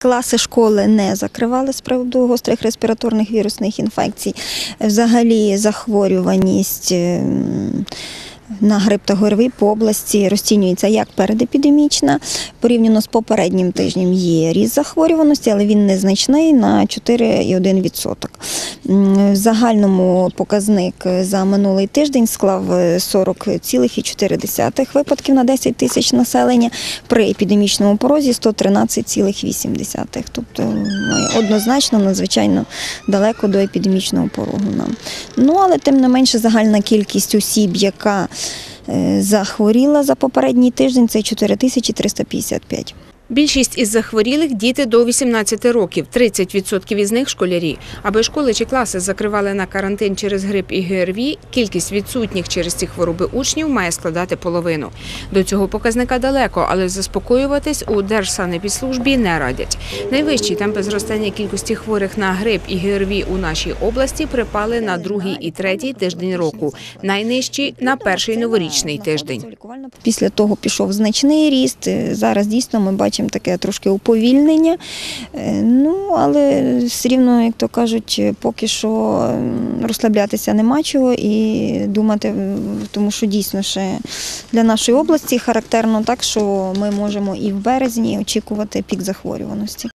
Класи школи не закривали з приводу гострих респіраторних вірусних інфекцій. Взагалі захворюваність на грип та ГОРВІ по області розцінюється як передепідемічна. Порівняно з попереднім тижнем є ріст захворюваності, але він незначний на 4,1%. В загальному показник за минулий тиждень склав 40,4 випадків на 10 тисяч населення, при епідемічному порозі 113,8. Тобто ми однозначно надзвичайно далеко до епідемічного порогу нам. Але тим не менше загальна кількість осіб, яка захворіла за попередній тиждень, це 4355. Більшість із захворілих – діти до 18 років, 30% із них – школярі. Аби школи чи класи закривали на карантин через грип і ГРВІ, кількість відсутніх через ці хвороби учнів має складати половину. До цього показника далеко, але заспокоюватись у Держсанепідслужбі не радять. Найвищі темпи зростання кількості хворих на грип і ГРВІ у нашій області припали на другий і третій тиждень року, найнижчі – на перший новорічний тиждень. Після того пішов значний ріст, зараз дійсно ми бачимо таке трошки уповільнення, але все рівно, як то кажуть, поки що розслаблятися нема чого і думати, тому що дійсно ще для нашої області характерно так, що ми можемо і в березні очікувати пік захворюваності.